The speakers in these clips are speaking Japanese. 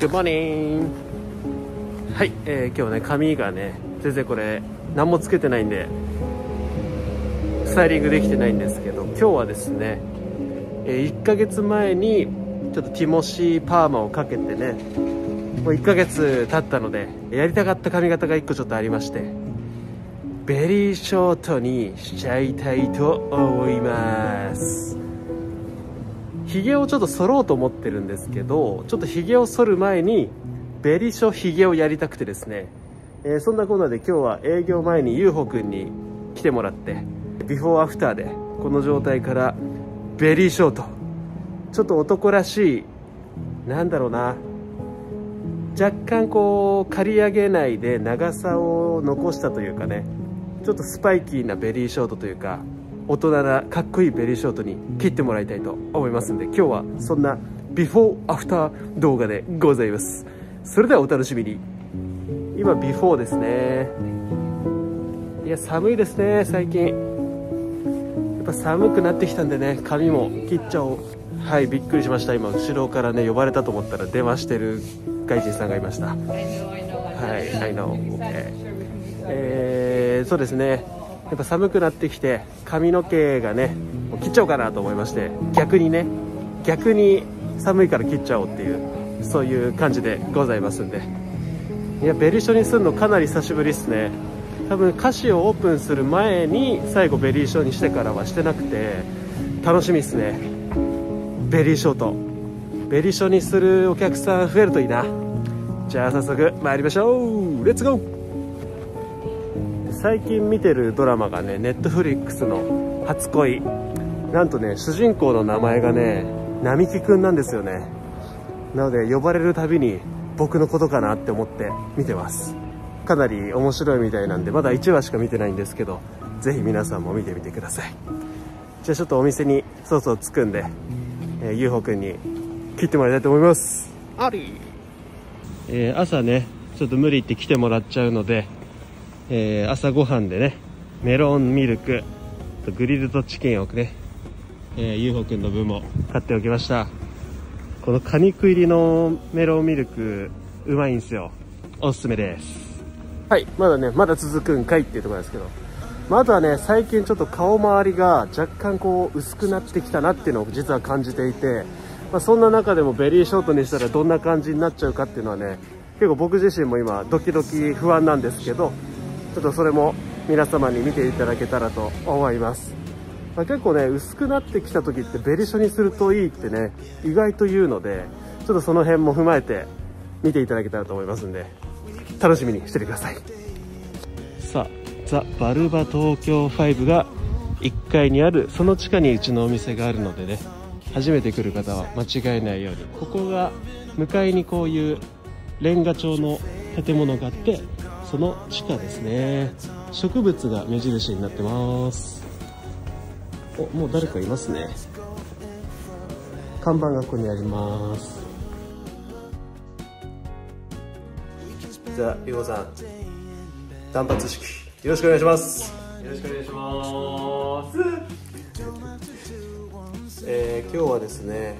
Good morning。はい、今日ね髪がね全然これ何もつけてないんでスタイリングできてないんですけど、今日はですね、1ヶ月前にちょっとティモシーパーマをかけてね、もう1ヶ月経ったのでやりたかった髪型が1個ちょっとありまして、ベリーショートにしちゃいたいと思います。ヒゲをちょっと剃ろうと思ってるんですけど、ちょっとヒゲを剃る前にベリショヒゲをやりたくてですね、そんなこんなで今日は営業前にゆうほくんに来てもらって、ビフォーアフターでこの状態からベリーショート、ちょっと男らしい、なんだろうな、若干こう刈り上げないで長さを残したというかね、ちょっとスパイキーなベリーショートというか大人なかっこいいベリーショートに切ってもらいたいと思いますんで、今日はそんなビフォーアフター動画でございます。それではお楽しみに。今ビフォーですね。いや寒いですね最近。やっぱ寒くなってきたんでね、髪も切っちゃおう。はい、びっくりしました。今後ろからね呼ばれたと思ったら電話してる外人さんがいました。はい、I know。そうですね、やっぱ寒くなってきて髪の毛がねもう切っちゃおうかなと思いまして、逆に寒いから切っちゃおうっていう、そういう感じでございますんで、いやベリショにするのかなり久しぶりですね。多分歌詞をオープンする前に最後ベリーショーにしてからはしてなくて、楽しみですね。ベリーショート、ベリーショーにするお客さん増えるといいな。じゃあ早速参りましょう。レッツゴー。最近見てるドラマがね、ネットフリックスの初恋、なんとね主人公の名前がね並木くんなんですよね。なので呼ばれるたびに僕のことかなって思って見てます。かなり面白いみたいなんで、まだ1話しか見てないんですけど、ぜひ皆さんも見てみてください。じゃあちょっとお店にそろそろ着くんで、ゆうほくんに切ってもらいたいと思います。あり、朝ねちょっと無理言って来てもらっちゃうので、朝ごはんでねメロンミルクとグリルドチキンをね、ゆうほくんの分も買っておきました。この果肉入りのメロンミルクうまいんですよ。おすすめです。はい、まだ続くんかいっていうところですけど、まずはね最近ちょっと顔周りが若干こう薄くなってきたなっていうのを実は感じていて、そんな中でもベリーショートにしたらどんな感じになっちゃうかっていうのはね、結構僕自身も今ドキドキ不安なんですけど、ちょっとそれも皆様に見ていただけたらと思います。結構ね薄くなってきた時ってベリショにするといいってね意外と言うので、ちょっとその辺も踏まえて見ていただけたらと思いますんで、楽しみにしててください。さあザ・バルバ東京5が1階にある、その地下にうちのお店があるのでね、初めて来る方は間違えないように、ここが向かいにこういうレンガ調の建物があって、その地下ですね。植物が目印になってます。お、もう誰かいますね。看板がここにあります。じゃあゆうほさん、断髪式よろしくお願いします。 よろしくお願いします。 今日はですね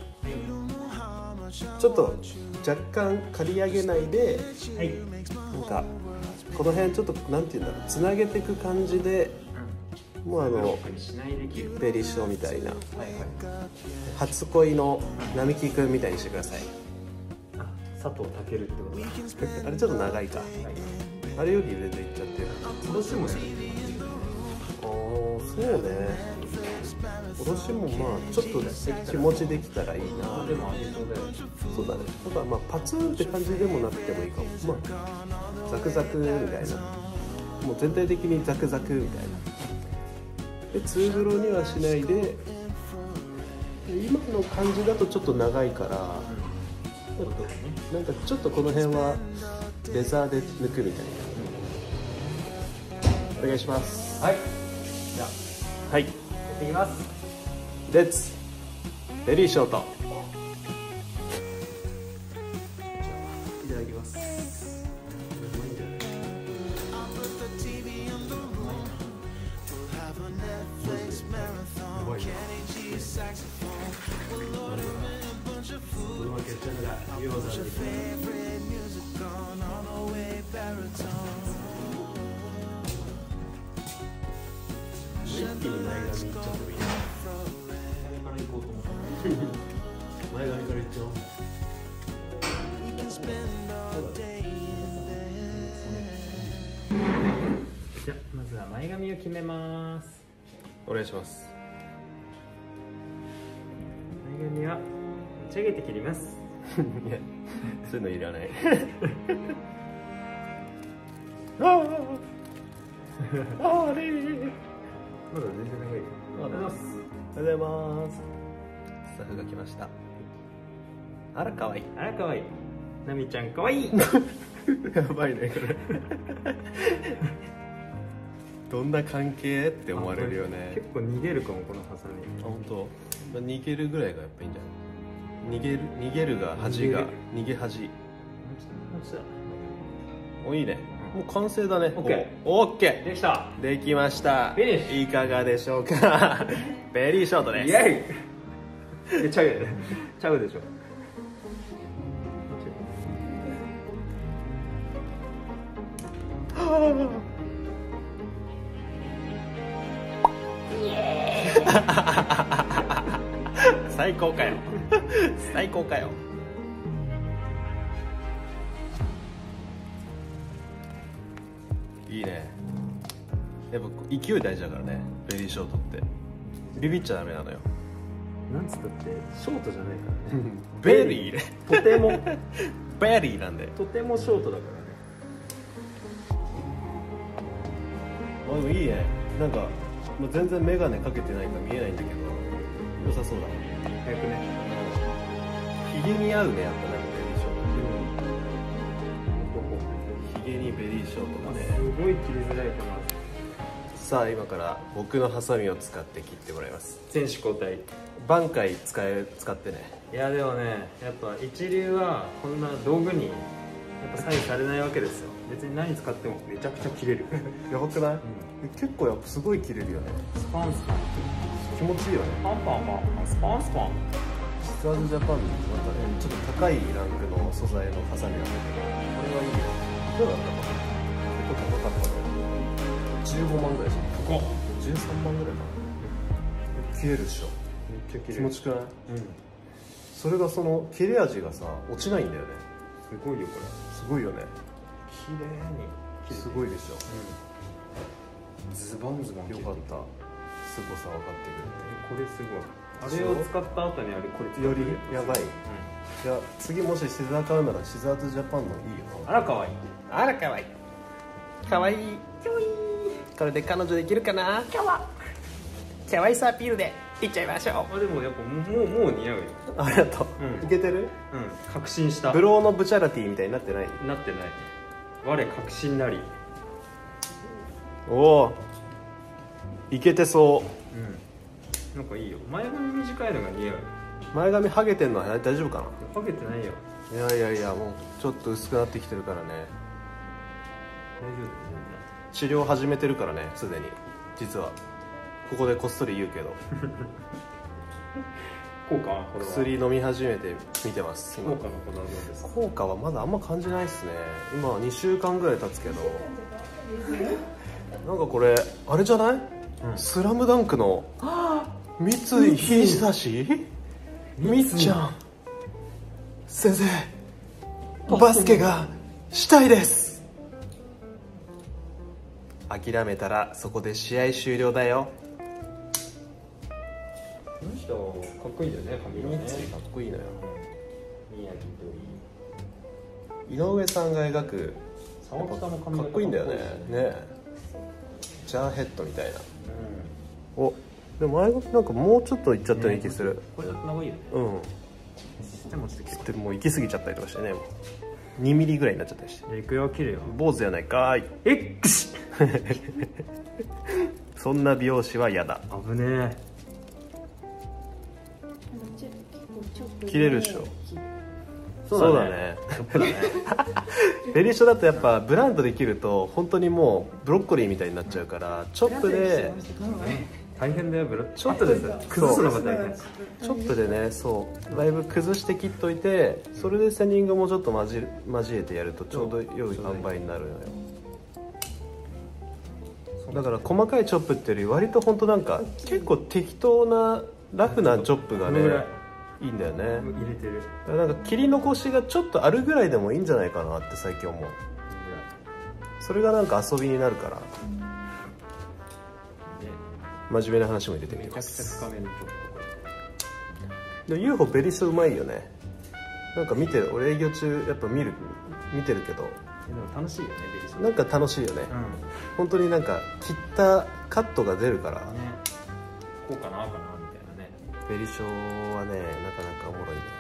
ちょっと若干刈り上げないで、はい、なんかこの辺ちょっとなんていうんだろう、つなげていく感じで、もうベリーショーみたいな、初恋の並木くんみたいにしてください。 佐藤健ってことだ。 あれちょっと長いか、あれより全然いっちゃってる。 今年もね。 そうね、今年もまあちょっと気持ちできたらいいな。 でもあげそうだよね。 そうだね。だからまあパツンって感じでもなくてもいいかも。まあザクザクみたいな、もう全体的にザクザクみたいなで、ツーブロにはしないで、今の感じだとちょっと長いから、なんかちょっとこの辺はレザーで抜くみたいな。お願いします。 はい、じゃあはい、 やっていきます。 レッツベリーショート。いただきます。 これは決着だ。 硫黄山に一気に前髪いっちゃってもいいな。前から行こうと思った。前髪から行っちゃおう。じゃあまずは前髪を決めます。 お願いします。 前髪は持ち上げて切ります。 いや、そういうのいらない。あれ。 まだ全然長いよ。 おはようございます。おはようございます。スタッフが来ました。あら、かわいい。 あらかわいい。なみちゃんかわいい。 やばいね、これ。どんな関係って思われるよね。 結構逃げるかも、このハサミ。 あ、本当。逃げるぐらいがやっぱいいんじゃない。逃げるが恥が逃げ恥。お、いいね。もう完成だね。 オッケー。 オッケー。 できた。 できました。 フィニッシュ。 いかがでしょうか。ベリーショートです。 イエイ。ちゃうよね。ちゃうでしょ。 最高かよ。最高かよ。いいね。やっぱ勢い大事だからね、ベリーショートってビビっちゃダメなのよ。 なんつったってショートじゃないからね。 ベリーね。 とてもベリーなんで。 とてもショートだからね。 あ、でもいいね。なんかもう全然眼鏡かけてないから見えないんだけど良さそうだ。 早くね。 ヒゲに合うね、やっぱなんかベリーショート。ヒゲにベリーショートがね。 すごい切りづらいと思います。 さあ今から僕のハサミを使って切ってもらいます。 選手交代。 挽回使ってね。 いやでもね、やっぱ一流はこんな道具にやっぱ左右されないわけですよ。別に何使ってもめちゃくちゃ切れる。 やばくない？結構やっぱすごい切れるよね。 スパンスパン。 気持ちいいよね。 パンパンパン。スパンスパン。 スターズジャパンのなんかね、ちょっと高いランクの素材のハサミなんだけど、これはいいよ。どうだったかな？結構高かったね。15万ぐらいした。 高っ。 13万ぐらいかな。切れるっしょ。 めっちゃ切れる。 気持ちくない？ うん。 それがその切れ味がさ落ちないんだよね。 すごいよこれ。 すごいよね。 綺麗に切れてる。 すごいでしょ。 うん。ズボンズボン。 よかった。すごさ分かってこれすごい。あれを使った後にあれこれくれて。よりやばい。じゃあ次もしシザー買うならシザーズジャパンのいいよ。 あらかわいい。 あらかわいい。かわいい。かわいい。これで彼女できるかな。かわいさアピールでいっちゃいましょう。 あでもやっぱもう似合うよ。 ありがとう。 うんいけてる？ うん。確信した。 ブローのブチャラティみたいになってない？ なってない。我確信なり。 おお。いけてそう。 なんかいいよ。前髪短いのが似合う。 前髪ハゲてんのは大丈夫かな？ ハゲてないよ。 いやもうちょっと薄くなってきてるからね。 大丈夫。 治療始めてるからね、すでに。実はここでこっそり言うけど効果はこれは薬飲み始めて見てます。 効果のこだわりですか？ 効果はまだあんま感じないっすね。今2週間ぐらい経つけどなんかこれあれじゃない？スラムダンクの三井久志？みっちゃん先生、バスケがしたいです。諦めたらそこで試合終了だよ。 この人かっこいいんだよね、髪がね。 かっこいいのよ。 宮城といい。 井上さんが描く沢北も髪かっこいいんだよね。ね、ジャーヘッドみたいな。お、でも前なんかもうちょっといっちゃったような気する。 これだと長いよね。 うん。 でもちょっとでもう行き過ぎちゃったりとかしてね、もう2ミリぐらいになっちゃったりして。 行くよ、切るよ。 坊主やないかーい。 X そんな美容師は嫌だ。 危ねえ。 切れるでしょ。 そうだね。 ベリーショだとやっぱブランドで切ると本当にもうブロッコリーみたいになっちゃうから、チョップで大変だよ、 ちょっとで崩すのが大変。 ちょっとでね、そうだいぶ崩して切っといて、それでセンディングもちょっと交えてやるとちょうど良い塩梅になるのよ。だから細かいチョップっていうより割と本当なんか結構適当なラフなチョップがねいいんだよね。 入れてる。 だからなんか切り残しがちょっとあるぐらいでもいいんじゃないかなって最近思う。それがなんか遊びになるから、真面目な話も入れてみます。 めちゃくちゃ深めのチョップ。 でも UFO ベリスうまいよね。なんか見てる、俺営業中やっぱ見てるけど、 でも楽しいよね、ベリーショー。 なんか楽しいよね、本当になんか切ったカットが出るから、 ね、こうかなああかなみたいなね。 ベリショーはねなかなかおもろいね。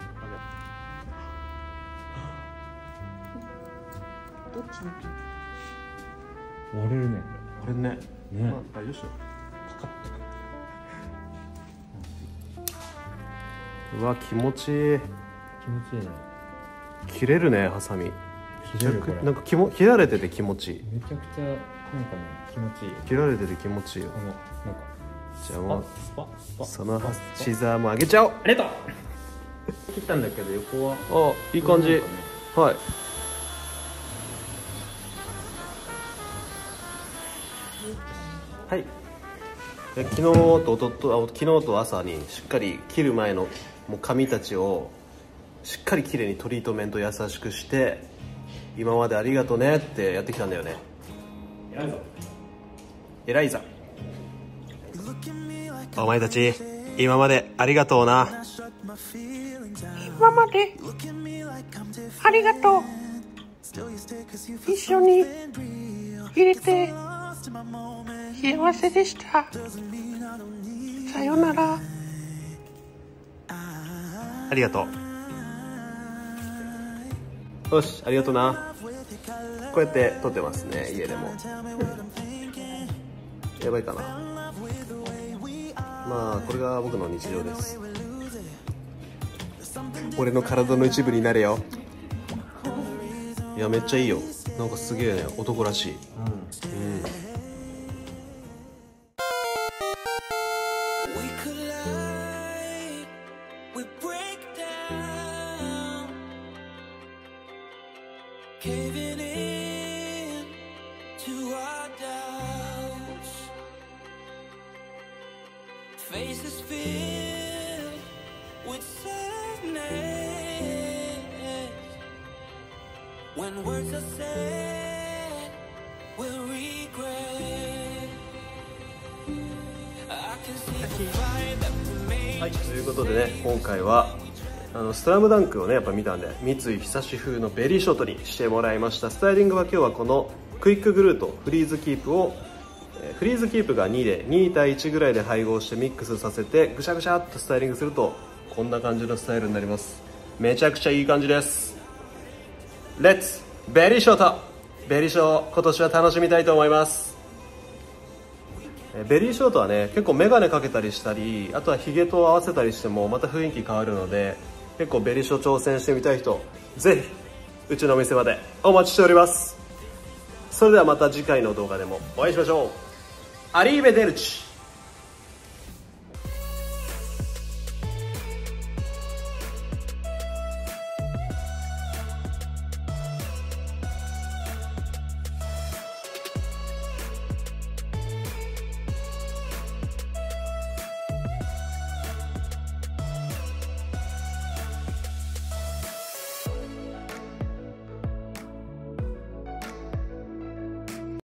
どっちに割れるね。 これね、 ね、 あ、よしよ、パカッと。うわ気持ちいい。 気持ちいいね。 切れるねハサミ。 切れるこれ。 なんか切られてて気持ちいい。 めちゃくちゃなんかね気持ちいい。 切られてて気持ちいいよ。 なんかじゃあもうスパそのシザーもあげちゃおう。 ありがとう。切ったんだけど横はあ、いい感じ。はい。はい。で昨日と朝にしっかり切る前のもう髪たちをしっかりきれいにトリートメント優しくして、今までありがとねってやってきたんだよね。 偉いぞ。 偉いぞ。お前たち今までありがとうな。 今までありがとう。一緒に入れて幸せでした。さよなら。 ありがとう。よし、ありがとうな。こうやって撮ってますね、家でも。やばいかな。まあこれが僕の日常です。俺の体の一部になれよ。いやめっちゃいいよ。なんかすげえね、男らしい。 Faces filled with sadness when words are said we'll regret. I can see the fire that we made. はい、ということでね、今回はスラムダンクをねやっぱ見たんで、三井久志風のベリーショートにしてもらいました。スタイリングは今日はこのクイックグルーとフリーズキープをフリーズキープが2で2対1ぐらいで配合してミックスさせてぐしゃぐしゃっとスタイリングするとこんな感じのスタイルになります。めちゃくちゃいい感じです。レッツベリーショート。ベリーショー今年は楽しみたいと思います。ベリーショートはね結構メガネかけたりしたり、あとはヒゲと合わせたりしてもまた雰囲気変わるので、結構ベリーショー挑戦してみたい人ぜひうちのお店までお待ちしております。それではまた次回の動画でもお会いしましょう。アリーベデルチ。